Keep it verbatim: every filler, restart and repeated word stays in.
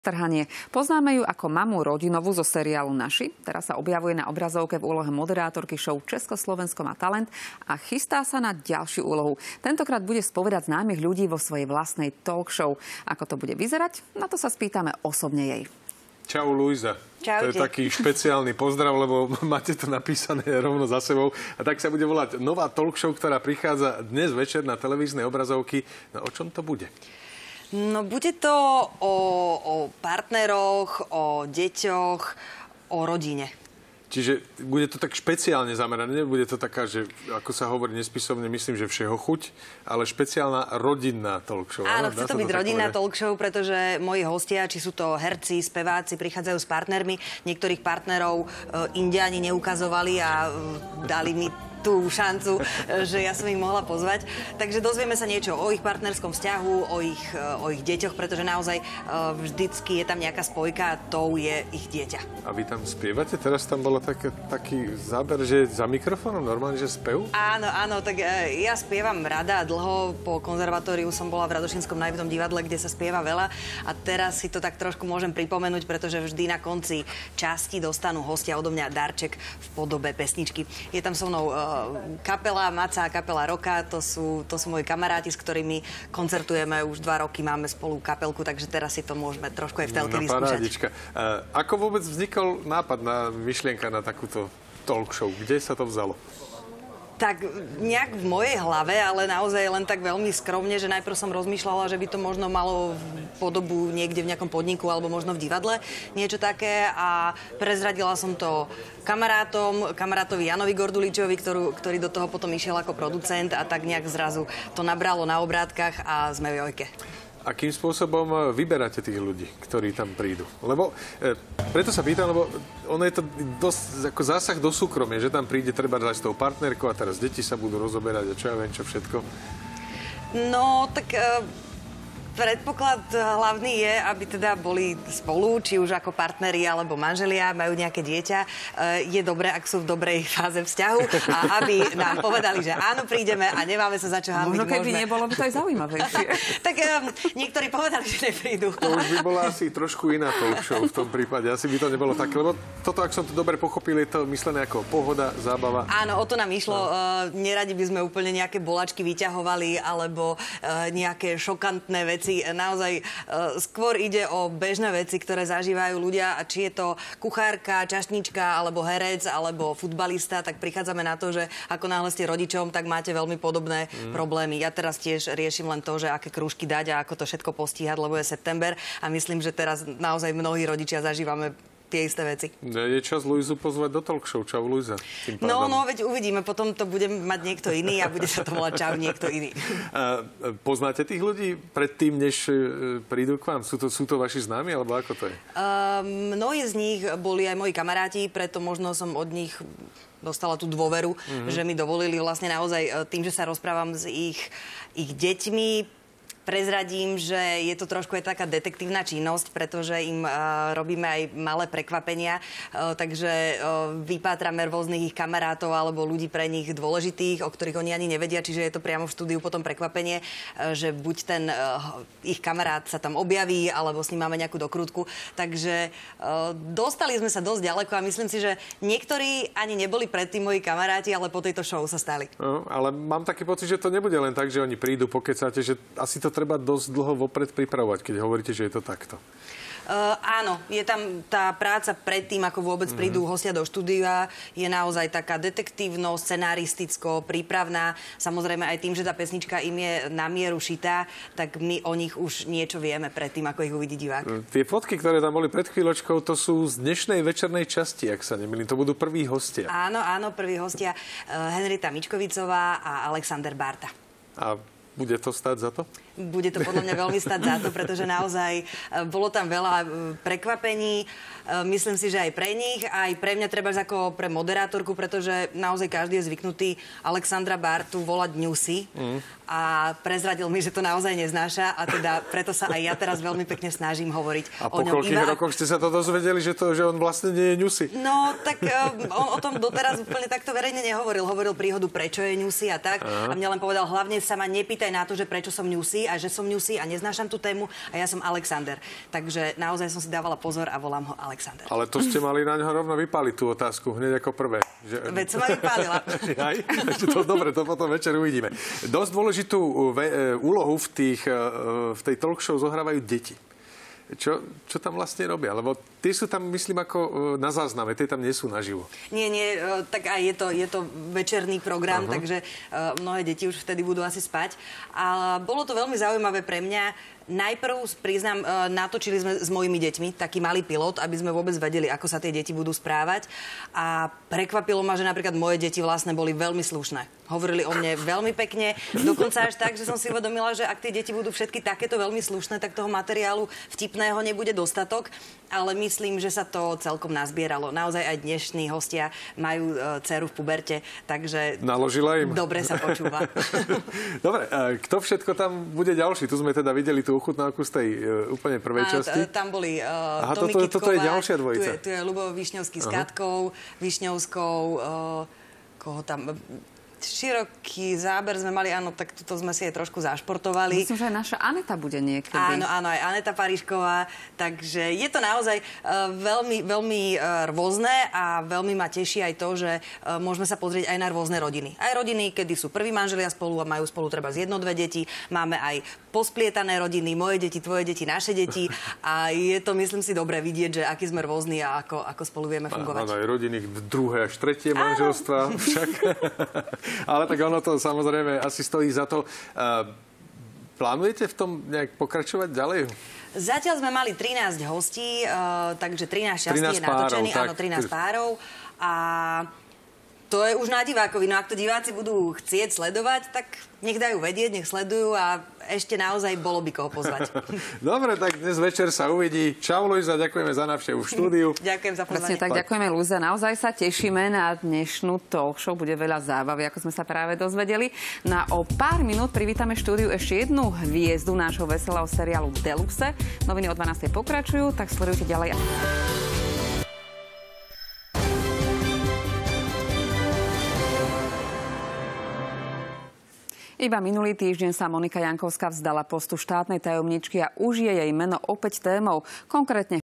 Trhanie. Poznáme ju ako mamu Rodinovú zo seriálu Naši. Teraz sa objavuje na obrazovke v úlohe moderátorky show Československo má talent a chystá sa na ďalšiu úlohu. Tentokrát bude spovedať známych ľudí vo svojej vlastnej talk show. Ako to bude vyzerať? Na to sa spýtame osobne jej. Čau, Luisa. Čaute. To je taký špeciálny pozdrav, lebo máte to napísané rovno za sebou. A tak sa bude volať nová talk show, ktorá prichádza dnes večer na televíznej obrazovky. No o čom to bude? No bude to o, o partneroch, o deťoch, o rodine. Čiže bude to tak špeciálne zamerané, nebude to taká, že ako sa hovorí nespisovne, myslím, že všeho chuť, ale špeciálna rodinná talk show. Áno, chce to byť rodinná talk show, pretože moji hostia, či sú to herci, speváci, prichádzajú s partnermi. Niektorých partnerov e, Indiáni neukazovali a e, dali mi tú šancu, že ja som ich mohla pozvať. Takže dozvieme sa niečo o ich partnerskom vzťahu, o ich, o ich deťoch, pretože naozaj vždycky je tam nejaká spojka a tou je ich dieťa. A vy tam spievate? Teraz tam bol tak, taký záber, že za mikrofónom normálne, že spev? Áno, áno, tak ja spievam rada a dlho. Po konzervatóriu som bola v Radošínskom naivnom divadle, kde sa spieva veľa. A teraz si to tak trošku môžem pripomenúť, pretože vždy na konci časti dostanú hostia odo mňa darček v podobe pesničky. Je tam so mnou kapela Maca a kapela Roka, to sú, to sú moji kamaráti, s ktorými koncertujeme už dva roky, máme spolu kapelku, takže teraz si to môžeme trošku aj v telke vyskúšať. Parádička. Ako vôbec vznikol nápad na myšlienka na takúto talk show? Kde sa to vzalo? Tak nejak v mojej hlave, ale naozaj len tak veľmi skromne, že najprv som rozmýšľala, že by to možno malo podobu niekde v nejakom podniku alebo možno v divadle, niečo také a prezradila som to kamarátom, kamarátovi Janovi Gorduličovi, ktorú, ktorý do toho potom išiel ako producent a tak nejak zrazu to nabralo na obrátkach a sme v jojke. Akým spôsobom vyberáte tých ľudí, ktorí tam prídu? Lebo, e, preto sa pýtam, lebo ono je to dosť ako zásah do súkromia, že tam príde treba dať s tou partnerkou a teraz deti sa budú rozoberať a čo ja viem, čo všetko. No, tak... E Predpoklad hlavný je, aby teda boli spolu, či už ako partneri alebo manželia, majú nejaké dieťa. Je dobré, ak sú v dobrej fáze vzťahu a aby nám povedali, že áno, prídeme a nemáme sa za čo hambiť. Možno keby nebolo, by to aj zaujímavejšie. Tak um, niektorí povedali, že neprídu. To už by bola asi trošku iná talk show v tom prípade. Asi by to nebolo také, lebo toto, ak som to dobre pochopil, je to myslené ako pohoda, zábava. Áno, o to nám išlo. No. Uh, neradi by sme úplne nejaké bolačky vyťahovali alebo uh, nejaké šokantné veci. Naozaj uh, skôr ide o bežné veci, ktoré zažívajú ľudia a či je to kuchárka, čašnička, alebo herec, alebo futbalista, tak prichádzame na to, že ako náhle ste rodičom, tak máte veľmi podobné mm. problémy. Ja teraz tiež riešim len to, že aké krúžky dať a ako to všetko postíhať, lebo je september a myslím, že teraz naozaj mnohí rodičia zažívame tie isté veci. Je čas Luizu pozvať do talk show. Čau, Luisa. No, no, veď uvidíme. Potom to bude mať niekto iný a bude sa to volať čau niekto iný. A poznáte tých ľudí predtým, než prídu k vám? Sú to, sú to vaši známi, alebo ako to je? Uh, mnohí z nich boli aj moji kamaráti, preto možno som od nich dostala tú dôveru, mm-hmm. že mi dovolili vlastne naozaj tým, že sa rozprávam s ich, ich deťmi. Prezradím, že je to trošku aj taká detektívna činnosť, pretože im uh, robíme aj malé prekvapenia, uh, takže uh, vypátrame rôznych ich kamarátov alebo ľudí pre nich dôležitých, o ktorých oni ani nevedia, čiže je to priamo v štúdiu potom prekvapenie, uh, že buď ten uh, ich kamarát sa tam objaví, alebo s ním máme nejakú dokrutku. Takže uh, dostali sme sa dosť ďaleko a myslím si, že niektorí ani neboli predtým moji kamaráti, ale po tejto show sa stali. No, ale mám taký pocit, že to nebude len tak, že oni prídu, pokecáte, že asi to treba dosť dlho vopred pripravovať, keď hovoríte, že je to takto. Uh, áno, je tam tá práca predtým, ako vôbec mm. prídu hostia do štúdia, je naozaj taká detektívno, scenaristicko, prípravná. Samozrejme aj tým, že tá pesnička im je na mieru šitá, tak my o nich už niečo vieme predtým, ako ich uvidí divák. Tie fotky, ktoré tam boli pred chvíľočkou, to sú z dnešnej večernej časti, ak sa nemýlim. To budú prví hostia. Áno, áno, prví hostia uh, Henrita Mičkovicová a Alexander Barta. A bude to stáť za to? Bude to podľa mňa veľmi stať za to, pretože naozaj bolo tam veľa prekvapení. Myslím si, že aj pre nich, aj pre mňa treba ako pre moderátorku, pretože naozaj každý je zvyknutý Alexandra Bartu volať ňusy mm. a prezradil mi, že to naozaj neznáša a teda preto sa aj ja teraz veľmi pekne snažím hovoriť a o ňom. A po koľkých iba... rokoch ste sa to dozvedeli, že, to, že on vlastne nie je ňusy? No, tak on o tom doteraz úplne takto verejne nehovoril. Hovoril príhodu, prečo je ňusy a tak. Aha. A mňa len povedal, hlavne sa ma nepýtaj na to, že prečo som ňusy, Lucy a že som Lucy a neznášam tú tému a ja som Alexander. Takže naozaj som si dávala pozor a volám ho Alexander. Ale to ste mali na ňo rovno vypáliť tú otázku hneď ako prvé. Že... Veď som ma vypálila. Aj, to dobre, to potom večer uvidíme. Dosť dôležitú ve- úlohu v, tých, v tej talk show zohrávajú deti. Čo, čo tam vlastne robia? Lebo tí sú tam, myslím, ako na zázname, tie tam nie sú naživo. Nie, nie, tak aj je to, je to večerný program, Aha. takže mnohé deti už vtedy budú asi spať. A bolo to veľmi zaujímavé pre mňa. Najprv, priznám, natočili sme s mojimi deťmi taký malý pilot, aby sme vôbec vedeli, ako sa tie deti budú správať. A prekvapilo ma, že napríklad moje deti vlastne boli veľmi slušné. Hovorili o mne veľmi pekne, dokonca až tak, že som si uvedomila, že ak tie deti budú všetky takéto veľmi slušné, tak toho materiálu vtipného nebude dostatok. Ale myslím, že sa to celkom nazbieralo. Naozaj aj dnešní hostia majú uh, dceru v puberte, takže naložila im. Dobre sa počúva. Dobre, a kto všetko tam bude ďalší? Tu sme teda videli tú ochutnávku z tej uh, úplne prvej a, časti. T- tam boli uh, Aha, Tomi toto, Kytková, toto je ďalšia dvojica. Tu je, tu je Ľubo Višňovský s Katkou, Višňovskou, uh, koho tam... Široký záber sme mali, áno, tak tuto sme si aj trošku zašportovali. Myslím, že aj naša Aneta bude niekedy. Áno, áno, aj Aneta Paríšková. Takže je to naozaj uh, veľmi, veľmi uh, rôzne a veľmi ma teší aj to, že uh, môžeme sa pozrieť aj na rôzne rodiny. Aj rodiny, kedy sú prví manželia spolu a majú spolu treba z jedno, dve deti. Máme aj posplietané rodiny, moje deti, tvoje deti, naše deti. A je to, myslím si, dobré vidieť, že aký sme rôzni a ako, ako spolu vieme fungovať. Áno, aj rodiny druhé až tretie manželstva však. Ale tak ono to samozrejme asi stojí za to. Plánujete v tom nejak pokračovať ďalej? Zatiaľ sme mali trinásť hostí, uh, takže trinásť častí trinásť je natočených, párov, áno, trinásť párov. A to je už na divákovi. No ak to diváci budú chcieť sledovať, tak nech dajú vedieť, nech sledujú a ešte naozaj bolo by koho pozvať. Dobre, tak dnes večer sa uvidí. Čau, Luisa, ďakujeme za návštevu v štúdiu. Ďakujem za pozvanie. Presne tak, ďakujeme, Luisa. Naozaj sa tešíme na dnešnú talk show. Bude veľa zábavy, ako sme sa práve dozvedeli. Na o pár minút privítame štúdiu ešte jednu hviezdu nášho veselého seriálu Deluxe. Noviny o dvanástej pokračujú, tak sledujte ďalej. Iba minulý týždeň sa Monika Jankovská vzdala postu štátnej tajomničky a už je jej meno opäť témou. Konkrétne